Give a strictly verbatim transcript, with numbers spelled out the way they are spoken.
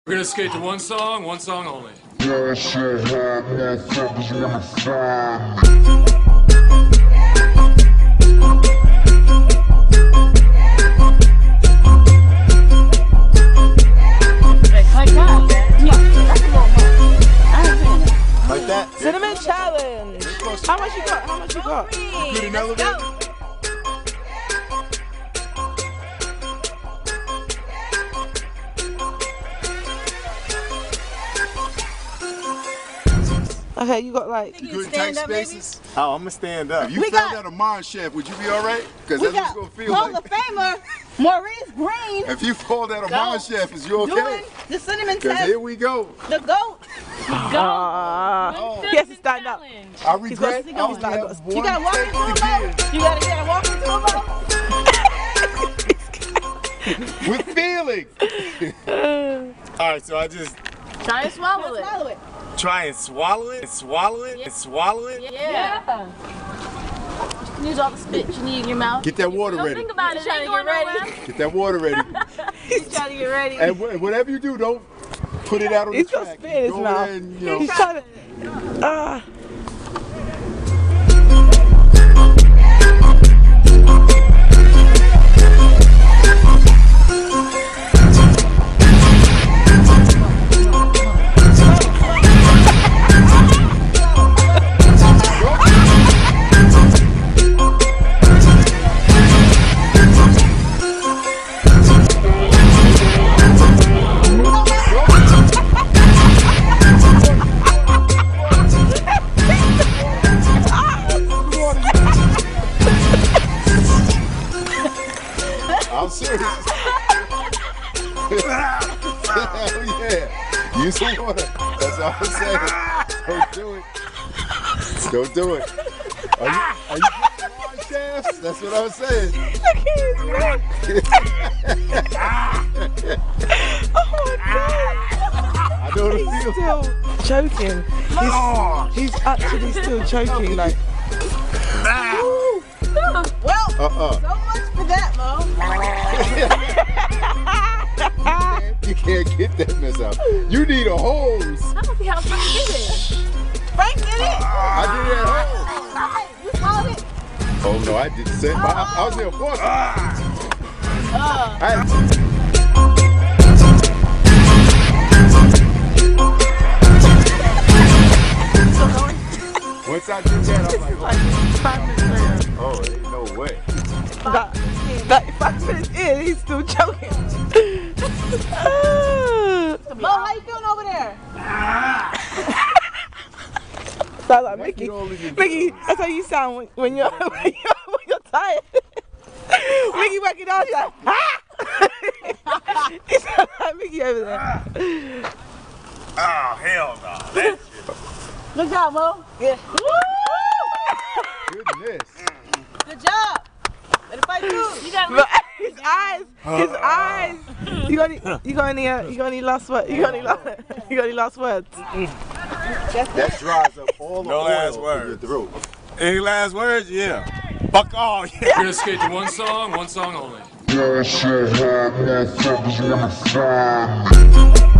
We're gonna skate to one song, one song only. Yeah, shit, hard, motherfuckers wanna find like that. Cinnamon challenge. How much you got? How much you got? Good in elevator. Okay, you got like. You good tight spaces? Oh, I'm gonna stand up. If you We found got- out a mind chef, would you be all right? Because We that's got what's gonna feel Hall like. of Famer Maurice Greene If you fall out a mind chef, is you okay? doing the cinnamon Because test. here we go. The goat. Ah, he has to stand up. I regret. He's I got- only he's got- have he's one You gotta walk take into a to boat. give. You gotta get walk into a boat. With feeling. All right, so I just Try and swallow it. Swallow it. try and swallow it, and swallow it, and swallow it. Yeah. You can use all the spit you need in your mouth. Get that water Don't ready. think about it. Trying to Ain't get going ready. nowhere. Get that water ready. He's trying to get ready. And wh- whatever you do, don't put it out on He's the got track. spit in his Go mouth. there and, you know, He's trying to. Ah. I'm serious. Hell yeah. Use some water. That's all I'm saying. Don't do it. Don't do it. Are you, are you getting wine shafts? That's what I'm saying. Look at his neck. Oh my god. I know the He's feel. still choking. He's, he's actually still choking. Like. Woo. Well, Uh-uh. so much for that, Mo. You can't get that mess out. You need a hose. I don't see how Frank did it. Frank did it. I did it at home. You swallowed it. Oh no, I did the same. I, I was there forcing. Uh, I, once I did that, I'm like, Like five minutes later. oh, ain't no way. That, that five minutes in, he's still choking. Mo, how you feeling over there? Sound like Mickey. can only be- Mickey, that's how you sound when, when you're when you're, when you're tired. Mickey working out, he's like, ah! He sound like Mickey over there. Oh, hell no. That Good job, Mo. Yeah. goodness. Good job. Better fight through. You got But his eyes, his eyes. You got any? You got any? Uh, you got any last words? You got any? Last, you got any last words? That dries up all the No oil last from words. your throat. Any last words? Yeah. Fuck all. Yeah. We're gonna skate to one song, one song only. Yeah, shit, hard, motherfuckers wanna find